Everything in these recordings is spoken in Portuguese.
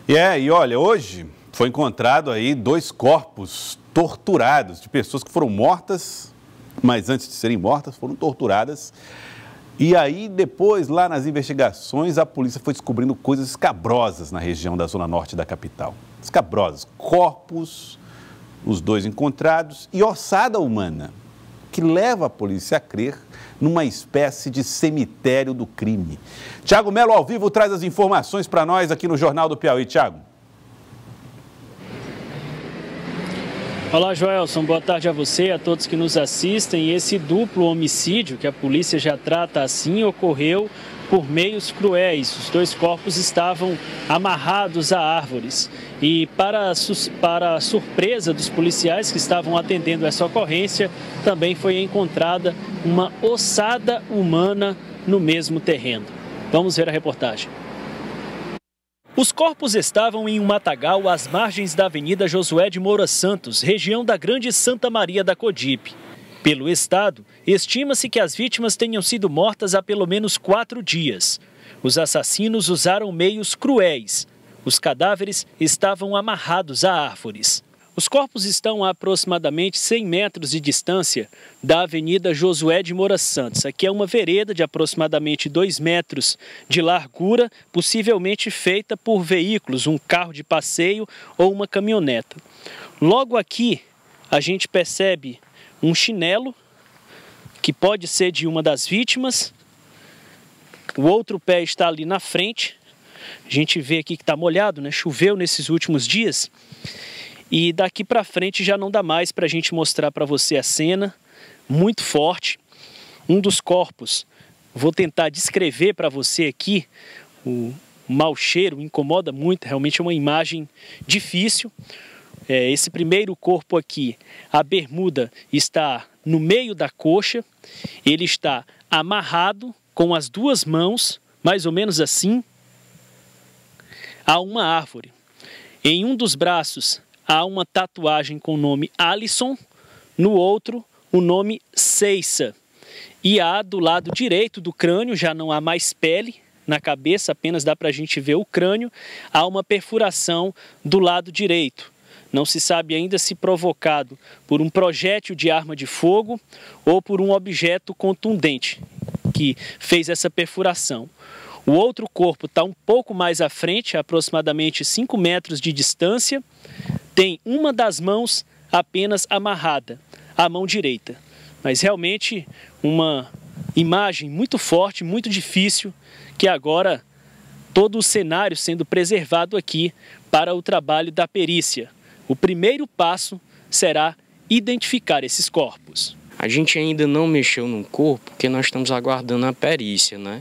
E olha, hoje foi encontrado aí 2 corpos torturados de pessoas que foram mortas, mas antes de serem mortas foram torturadas. E aí depois, lá nas investigações, a polícia foi descobrindo coisas escabrosas na região da zona norte da capital. Escabrosas, corpos, os 2 encontrados e ossada humana, que leva a polícia a crer numa espécie de cemitério do crime. Tiago Melo, ao vivo, traz as informações para nós aqui no Jornal do Piauí. Tiago. Olá, Joelson. Boa tarde a você e a todos que nos assistem. Esse duplo homicídio, que a polícia já trata assim, ocorreu por meios cruéis. Os 2 corpos estavam amarrados a árvores. E para a surpresa dos policiais que estavam atendendo essa ocorrência, também foi encontrada uma ossada humana no mesmo terreno. Vamos ver a reportagem. Os corpos estavam em um matagal às margens da Avenida Josué de Moura Santos, região da Grande Santa Maria da Codipe. Pelo Estado, estima-se que as vítimas tenham sido mortas há pelo menos 4 dias. Os assassinos usaram meios cruéis. Os cadáveres estavam amarrados a árvores. Os corpos estão a aproximadamente 100 metros de distância da Avenida Josué de Moura Santos. Aqui é uma vereda de aproximadamente 2 metros de largura, possivelmente feita por veículos, um carro de passeio ou uma caminhoneta. Logo aqui, a gente percebe um chinelo, que pode ser de uma das vítimas. O outro pé está ali na frente. A gente vê aqui que está molhado, né? Choveu nesses últimos dias. E daqui para frente já não dá mais para a gente mostrar para você a cena, muito forte. Um dos corpos, vou tentar descrever para você aqui, o mau cheiro incomoda muito, realmente é uma imagem difícil. Esse primeiro corpo aqui, a bermuda está no meio da coxa, ele está amarrado com as 2 mãos, mais ou menos assim, a uma árvore. Em um dos braços há uma tatuagem com o nome Alisson, no outro o nome Ceissa. E há do lado direito do crânio, já não há mais pele na cabeça, apenas dá para a gente ver o crânio, há uma perfuração do lado direito. Não se sabe ainda se provocado por um projétil de arma de fogo ou por um objeto contundente que fez essa perfuração. O outro corpo está um pouco mais à frente, a aproximadamente 5 metros de distância. Tem uma das mãos apenas amarrada, a mão direita. Mas realmente uma imagem muito forte, muito difícil, que agora todo o cenário sendo preservado aqui para o trabalho da perícia. O primeiro passo será identificar esses corpos. A gente ainda não mexeu no corpo porque nós estamos aguardando a perícia, né?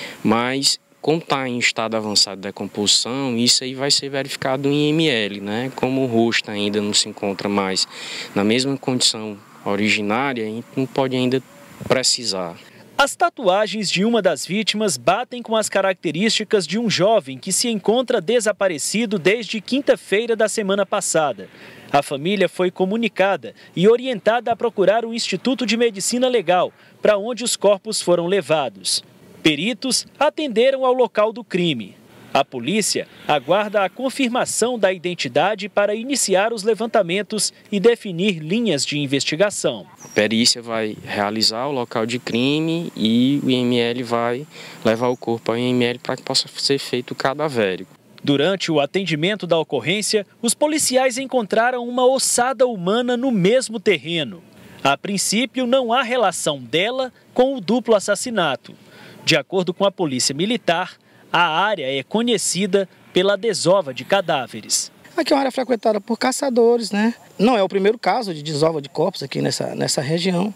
Mas como está em estado avançado de decomposição, isso aí vai ser verificado em ml, né? Como o rosto ainda não se encontra mais na mesma condição originária, a gente não pode ainda precisar. As tatuagens de uma das vítimas batem com as características de um jovem que se encontra desaparecido desde quinta-feira da semana passada. A família foi comunicada e orientada a procurar o Instituto de Medicina Legal, para onde os corpos foram levados. Peritos atenderam ao local do crime. A polícia aguarda a confirmação da identidade para iniciar os levantamentos e definir linhas de investigação. A perícia vai realizar o local de crime e o IML vai levar o corpo ao IML para que possa ser feito o cadavérico. Durante o atendimento da ocorrência, os policiais encontraram uma ossada humana no mesmo terreno. A princípio, não há relação dela com o duplo assassinato. De acordo com a Polícia Militar, a área é conhecida pela desova de cadáveres. Aqui é uma área frequentada por caçadores, né? Não é o primeiro caso de desova de corpos aqui nessa região.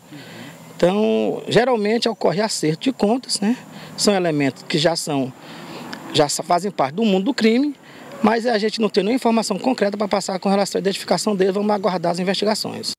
Então, geralmente ocorre acerto de contas, né? São elementos que já fazem parte do mundo do crime, mas a gente não tem nenhuma informação concreta para passar com relação à identificação deles. Vamos aguardar as investigações.